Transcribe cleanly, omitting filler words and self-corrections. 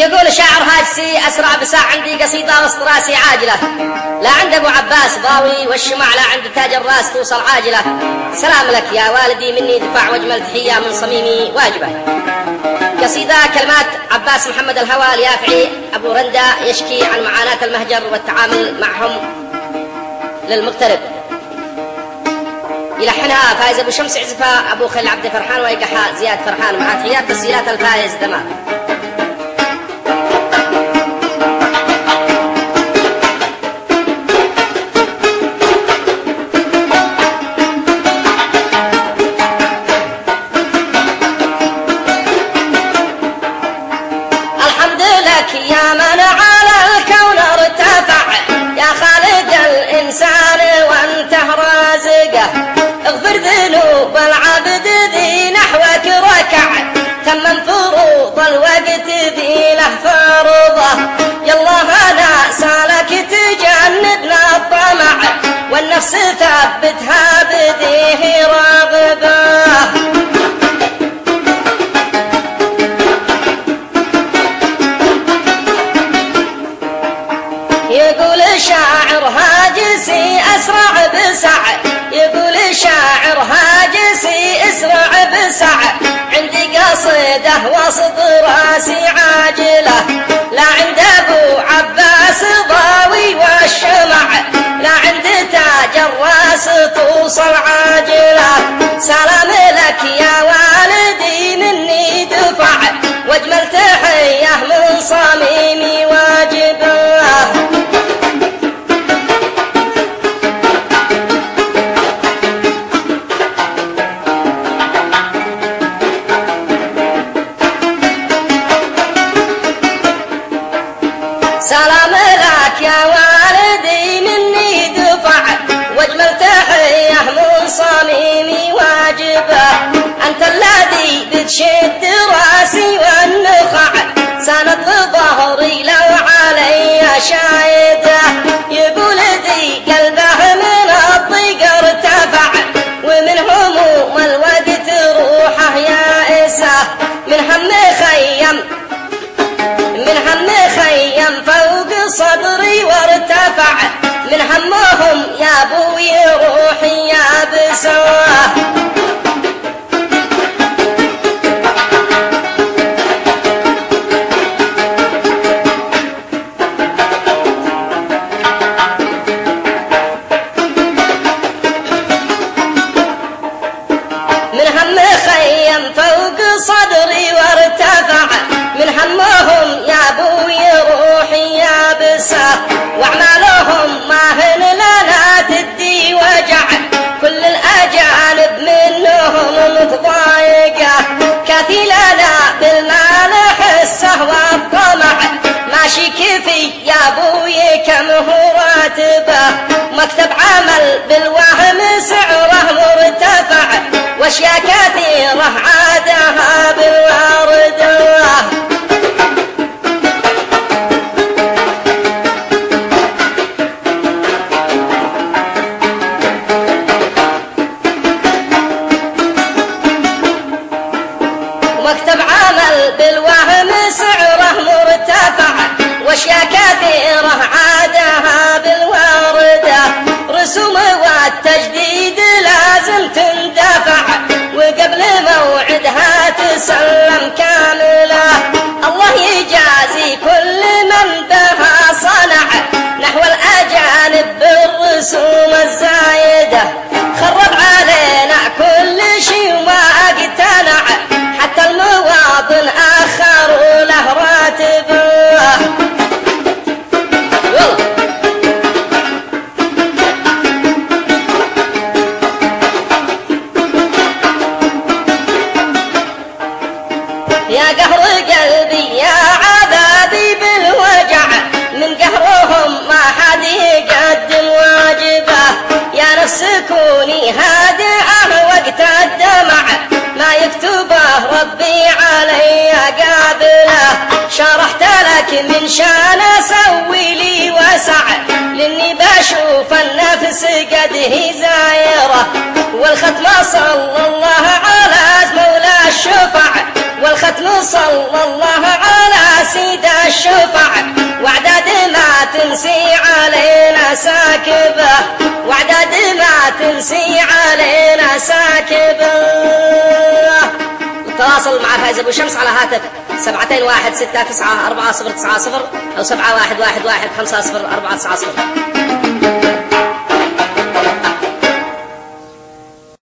يقول شاعر هاجسي أسرع بساع عندي قصيدة وسط راسي عاجلة، لا عند أبو عباس ضاوي والشمع لا عند تاج الراس توصل عاجلة. سلام لك يا والدي مني دفاع واجمل تحية من صميمي واجبة. قصيدة كلمات عباس محمد الهوى اليافعي أبو رندة يشكي عن معاناة المهجر والتعامل معهم للمغترب. يلحنها فايز أبو شمس، يعزفها أبو خل عبد فرحان، ويقحها زياد فرحان، مع تحيات تسجيلات الفايز دمار. الحمد لك يا من على الكون ارتفع، يا خالق الإنسان وانت رازقه. اغفر ذنوب العبد ذي نحوك ركع، تمم فروض الوقت ذي له فرضه. يالله انا سالك تجنبنا الطمع، والنفس ثبتها بذيه راغبه. يقول شاعر هاجسي أسرع بسع، يقول شاعر هاجسي أسرع بسع، عندي قصيدة وسط راسي عاجلة، لا عند أبو عباس ضاوي والشمع، لا عند تاج الراس توصل عاجلة. سلام لك يا والدي مني دفع واجمل تحية من صميمي واجبه. سلام لك يا والدي مني دفع واجمل تحية من صميمي واجبه. أنت الذي بتشد راسي والنخع، سند ظهري لو علي شايده. يقول ذي قلبه من الضيق ارتفع، ومن هموم الوقت روحه يائسه. من هم خيم فوق صدري وارتفع، من همهم يا ابوي روحي يابسه. من هم خيم فوق صدري وارتفع، من همهم يا ابوي روحي يابسه. واعمالهم ما هن لنا تدي وجع، كل الاجانب منهم متضايقه. كفي لنا بالمال حسه والطمع، ماشي كيفي يا ابوي كم هو راتبه. مكتب عمل بالوهم سعره مرتفع، واشياء كثيره عادها بالوارده. مكتب عمل بالوهم سعره مرتفع، واشياء كثيره عادها بالوارده. رسوم والتجديد لازم تندفع، وقبل موعدها تسلم كامله. الله يجازي كل من بها صنع، نحو الأجانب بالرسوم الزايدة. خرب علينا كل شي وما اقتنع، حتى المواطن آخروا له راتبه. يا قهر قلبي يا عذابي بالوجع، من قهرهم ما حد يقدم واجبه. يا نفس كوني هادئة وقت الدمع، ما يكتبه ربي علي قابله. شرحت لك من شان اسوي لي وسع، لاني بشوف الناس والنفس قد هي زايرة، والختم صلى الله على مولى الشفع، والختم صلى الله على سيد الشفع، وعداد ما تنسي علينا ساكبه، وعداد ما تنسي علينا ساكبه. التواصل مع فايز ابو شمس على هاتف 721694090 أو 7111150490.